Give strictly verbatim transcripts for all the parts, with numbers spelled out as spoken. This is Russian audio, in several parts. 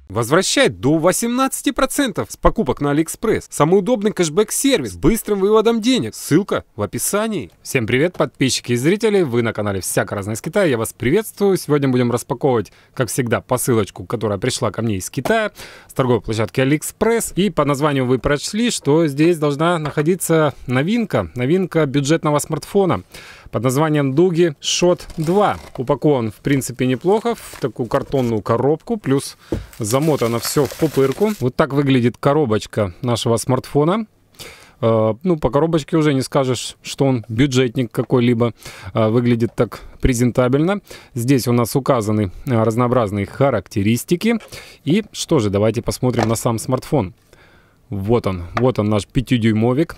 Возвращает до восемнадцати процентов с покупок на AliExpress. Самый удобный кэшбэк-сервис с быстрым выводом денег. Ссылка в описании. Всем привет, подписчики и зрители. Вы на канале Всяко Разное из Китая. Я вас приветствую. Сегодня будем распаковывать, как всегда, посылочку, которая пришла ко мне из Китая, с торговой площадки AliExpress. И по названию вы прочли, что здесь должна находиться новинка. Новинка бюджетного смартфона под названием Doogee Shot два. Упакован, в принципе, неплохо, в такую картонную коробку, плюс замотано все в пупырку. Вот так выглядит коробочка нашего смартфона. Uh, ну, по коробочке уже не скажешь, что он бюджетник какой-либо. Uh, выглядит так презентабельно. Здесь у нас указаны uh, разнообразные характеристики. И что же, давайте посмотрим на сам смартфон. Вот он, вот он наш пятидюймовик.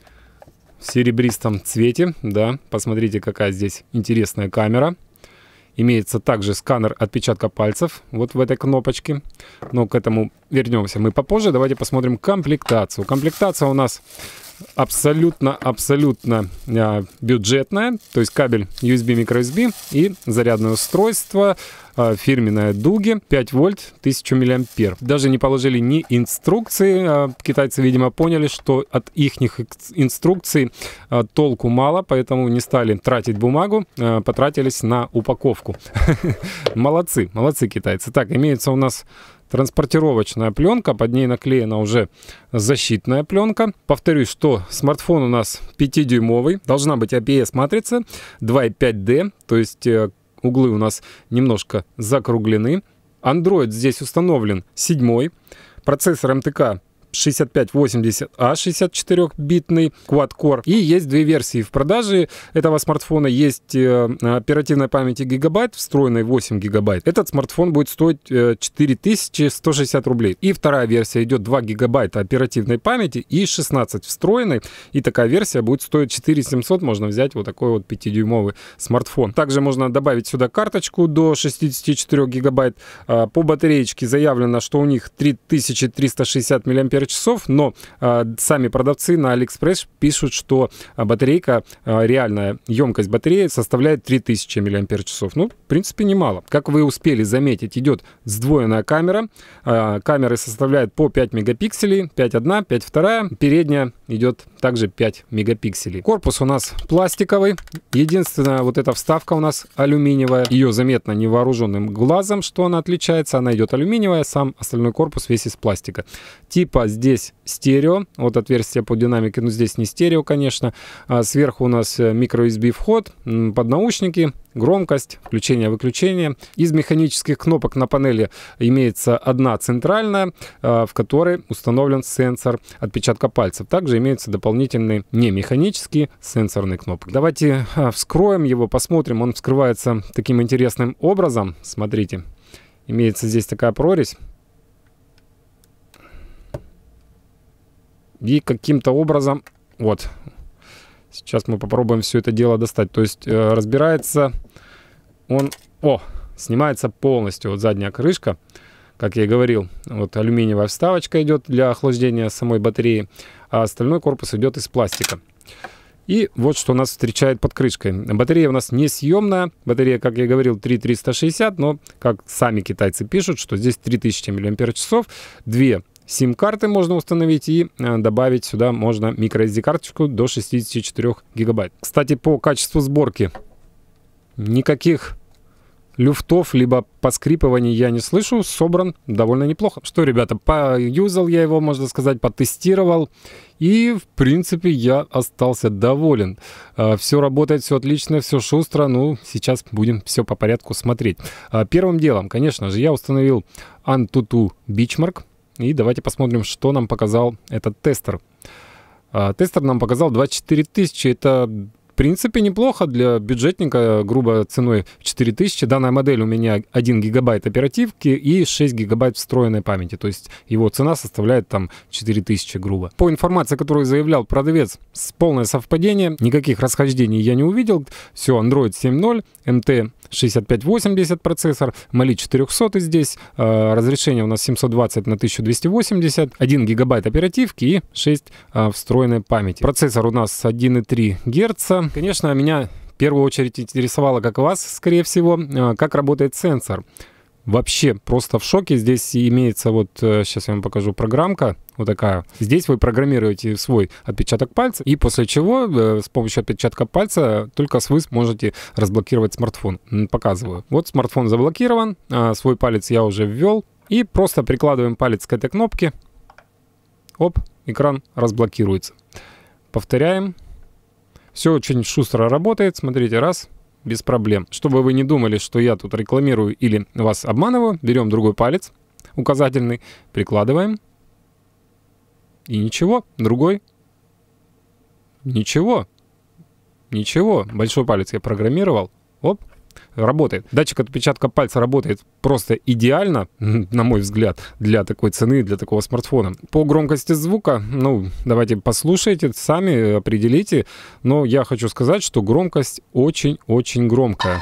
В серебристом цвете, да, посмотрите, какая здесь интересная камера. Имеется также сканер отпечатка пальцев вот в этой кнопочке, но к этому вернемся мы попозже. Давайте посмотрим комплектацию. Комплектация у нас абсолютно-абсолютно а, бюджетная, то есть кабель ю эс би, микро-ю эс би и зарядное устройство а, фирменное Doogee пять вольт, тысяча миллиампер. Даже не положили ни инструкции. А, китайцы, видимо, поняли, что от их инструкций а, толку мало, поэтому не стали тратить бумагу, а, потратились на упаковку. Молодцы, молодцы китайцы. Так, имеется у нас транспортировочная пленка, под ней наклеена уже защитная пленка. Повторюсь, что смартфон у нас пятидюймовый, должна быть эй пи эс-матрица два и пять дэ, то есть э, углы у нас немножко закруглены. Android здесь установлен седьмой, процессор эм тэ ка шестьдесят пять восемьдесят а, шестьдесят четыре битный quad-core. И есть две версии в продаже этого смартфона. Есть э, оперативной памяти гигабайт, встроенной восемь гигабайт. Этот смартфон будет стоить э, четыре тысячи сто шестьдесят рублей. И вторая версия идет два гигабайта оперативной памяти и шестнадцать встроенной. И такая версия будет стоить четыре тысячи семьсот. Можно взять вот такой вот пятидюймовый смартфон. Также можно добавить сюда карточку до шестидесяти четырёх гигабайт. Э, по батареечке заявлено, что у них три тысячи триста шестьдесят миллиампер часов, но э, сами продавцы на AliExpress пишут, что э, батарейка, э, реальная емкость батареи составляет три тысячи миллиампер часов. Ну, в принципе, немало. Как вы успели заметить, идет сдвоенная камера. Э, камеры составляют по пять мегапикселей, пять одна, пять вторая. Передняя идет также пять мегапикселей. Корпус у нас пластиковый. Единственная вот эта вставка у нас алюминиевая. Ее заметно невооруженным глазом, что она отличается. Она идет алюминиевая, сам остальной корпус весь из пластика. Типа здесь стерео, вот отверстие под динамики, но здесь не стерео, конечно. А сверху у нас микро-ю эс би вход, под наушники, громкость, включение-выключение. Из механических кнопок на панели имеется одна центральная, в которой установлен сенсор отпечатка пальцев. Также имеются дополнительные не механические сенсорные кнопки. Давайте вскроем его, посмотрим. Он вскрывается таким интересным образом. Смотрите, имеется здесь такая прорезь. И каким-то образом, вот, сейчас мы попробуем все это дело достать. То есть э, разбирается он, о, снимается полностью. Вот задняя крышка, как я и говорил, вот алюминиевая вставочка идет для охлаждения самой батареи, а остальной корпус идет из пластика. И вот что нас встречает под крышкой. Батарея у нас несъемная. Батарея, как я и говорил, три тысячи триста шестьдесят, но, как сами китайцы пишут, что здесь три тысячи миллиампер часов, две сим-карты можно установить и э, добавить сюда можно микро-эс ди-карточку до шестидесяти четырёх гигабайт. Кстати, по качеству сборки никаких люфтов либо поскрипываний я не слышу. Собран довольно неплохо. Что, ребята, поюзал я его, можно сказать, потестировал. И, в принципе, я остался доволен. Э, все работает, все отлично, все шустро. Ну, сейчас будем все по порядку смотреть. Э, первым делом, конечно же, я установил Antutu Benchmark. И давайте посмотрим, что нам показал этот тестер. А, тестер нам показал двадцать четыре тысячи. Это, в принципе, неплохо для бюджетника, грубо ценой в четыре тысячи. Данная модель у меня один гигабайт оперативки и шесть гигабайт встроенной памяти. То есть его цена составляет там четыре тысячи грубо. По информации, которую заявлял продавец, полное совпадение. Никаких расхождений я не увидел. Все, Android семь ноль, эм тэ шестьдесят пять восемьдесят процессор, Mali четыреста здесь, э, разрешение у нас семьсот двадцать на тысячу двести восемьдесят, один гигабайт оперативки и шесть э, встроенной памяти. Процессор у нас один и три герца. Конечно, меня в первую очередь интересовало, как вас, скорее всего, э, как работает сенсор. вообще просто в шоке. Здесь имеется вот, сейчас я вам покажу, программка вот такая. Здесь вы программируете свой отпечаток пальца, и после чего с помощью отпечатка пальца только вы сможете разблокировать смартфон. Показываю. Вот смартфон заблокирован, свой палец я уже ввел, и просто прикладываем палец к этой кнопке. Оп, экран разблокируется. Повторяем. Все очень шустро работает. Смотрите, раз, без проблем. Чтобы вы не думали, что я тут рекламирую или вас обманываю, берем другой палец, указательный, прикладываем. И ничего, другой. Ничего. Ничего. Большой палец я программировал. Оп. Работает. Датчик отпечатка пальца работает просто идеально, на мой взгляд, для такой цены, для такого смартфона. По громкости звука, ну, давайте послушайте, сами определите. Но я хочу сказать, что громкость очень-очень громкая.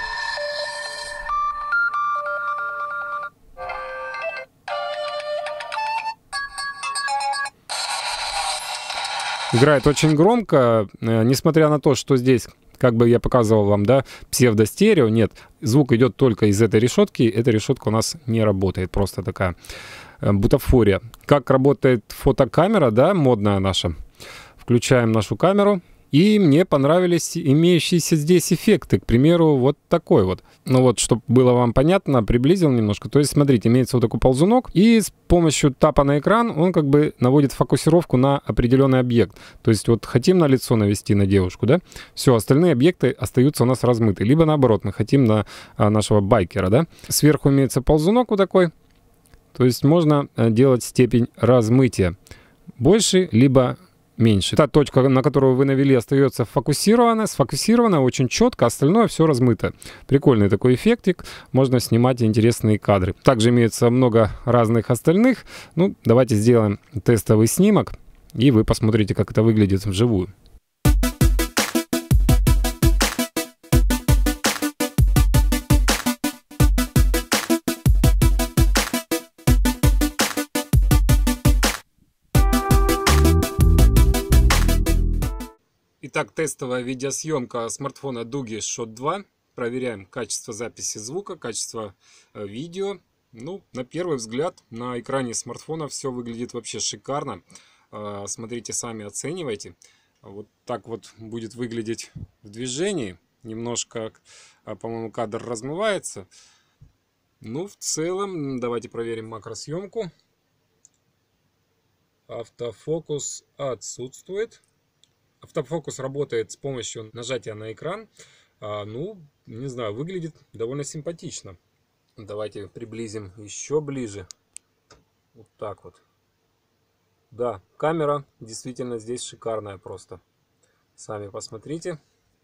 Играет очень громко, несмотря на то, что здесь, как бы я показывал вам, да, псевдостерео, нет, звук идет только из этой решетки, эта решетка у нас не работает, просто такая бутафория. Как работает фотокамера, да, модная наша. Включаем нашу камеру. И мне понравились имеющиеся здесь эффекты. К примеру, вот такой вот. Ну вот, чтобы было вам понятно, приблизил немножко. То есть, смотрите, имеется вот такой ползунок. И с помощью тапа на экран он как бы наводит фокусировку на определенный объект. То есть, вот хотим на лицо навести на девушку, да? Все, остальные объекты остаются у нас размыты. Либо наоборот, мы хотим на а, нашего байкера, да? Сверху имеется ползунок вот такой. То есть, можно делать степень размытия. Больше, либо меньше. Та точка, на которую вы навели, остается фокусирована, сфокусирована очень четко, остальное все размыто. Прикольный такой эффектик, можно снимать интересные кадры. Также имеется много разных остальных. Ну, давайте сделаем тестовый снимок, и вы посмотрите, как это выглядит вживую. Итак, тестовая видеосъемка смартфона Doogee Shot два. Проверяем качество записи звука, качество э, видео. Ну, на первый взгляд, на экране смартфона все выглядит вообще шикарно. Э, смотрите, сами оценивайте. Вот так вот будет выглядеть в движении. Немножко, э, по-моему, кадр размывается. Ну, в целом, давайте проверим макросъемку. Автофокус отсутствует. Автофокус работает с помощью нажатия на экран. А, ну, не знаю, выглядит довольно симпатично. Давайте приблизим еще ближе. Вот так вот. Да, камера действительно здесь шикарная просто. Сами посмотрите.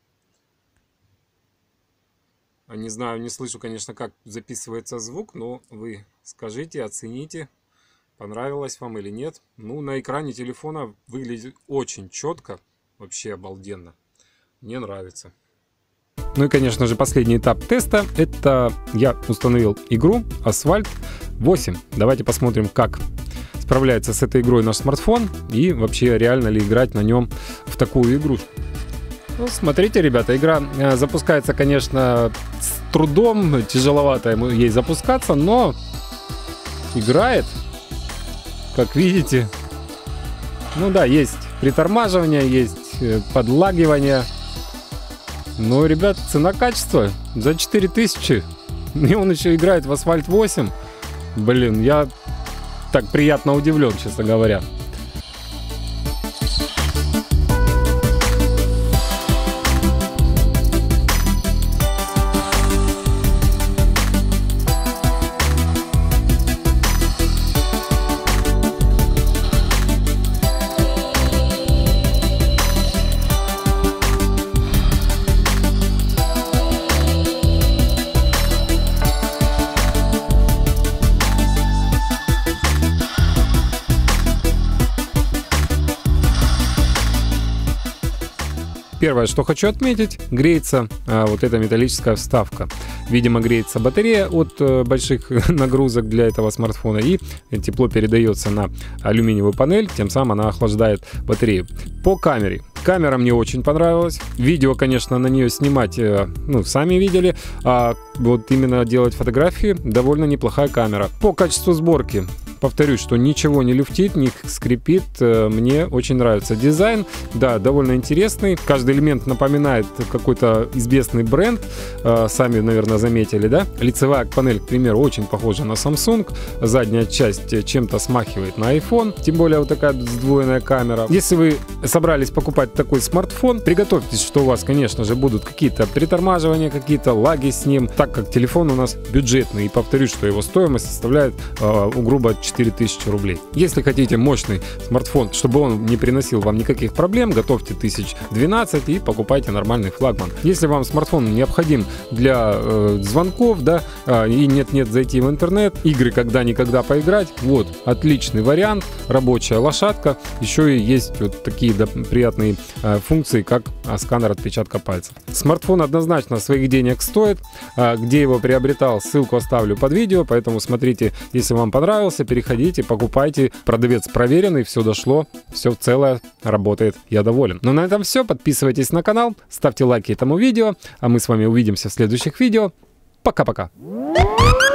Не знаю, не слышу, конечно, как записывается звук, но вы скажите, оцените, понравилось вам или нет. Ну, на экране телефона выглядит очень четко. Вообще обалденно. Мне нравится. Ну и, конечно же, последний этап теста. Это я установил игру Asphalt восемь. Давайте посмотрим, как справляется с этой игрой наш смартфон. И вообще, реально ли играть на нем в такую игрушку. Ну, смотрите, ребята, игра запускается, конечно, с трудом. Тяжеловато ей запускаться, но играет, как видите. Ну да, есть притормаживание, есть подлагивание. Ну, ребят, цена-качество за четыре тысячи. И он еще играет в Asphalt восемь. Блин, я так приятно удивлен, честно говоря. Первое, что хочу отметить, греется а, вот эта металлическая вставка. Видимо, греется батарея от а, больших нагрузок для этого смартфона, и тепло передается на алюминиевую панель, тем самым она охлаждает батарею. По камере. Камера мне очень понравилась. Видео, конечно, на нее снимать, ну, сами видели. А вот именно делать фотографии довольно неплохая камера. По качеству сборки повторюсь, что ничего не люфтит, не скрипит. Мне очень нравится дизайн. Да, довольно интересный. Каждый элемент напоминает какой-то известный бренд. Сами, наверное, заметили, да? Лицевая панель, к примеру, очень похожа на Samsung. Задняя часть чем-то смахивает на iPhone. Тем более вот такая сдвоенная камера. Если вы собрались покупать такой смартфон, приготовьтесь, что у вас, конечно же, будут какие-то притормаживания, какие-то лаги с ним, так как телефон у нас бюджетный. И повторюсь, что его стоимость составляет э, грубо четыре тысячи рублей. Если хотите мощный смартфон, чтобы он не приносил вам никаких проблем, готовьте тысяч двенадцать и покупайте нормальный флагман. Если вам смартфон необходим для э, звонков, да, э, и нет-нет зайти в интернет, игры когда-никогда поиграть, вот, отличный вариант, рабочая лошадка. Еще и есть вот такие да, приятные э, функции, как э, сканер отпечатка пальцев. Смартфон однозначно своих денег стоит. Э, где его приобретал, ссылку оставлю под видео, поэтому смотрите, если вам понравился, переходите, покупайте. Продавец проверенный, все дошло, все целое, работает, я доволен. Ну на этом все, подписывайтесь на канал, ставьте лайки этому видео, а мы с вами увидимся в следующих видео. Пока-пока.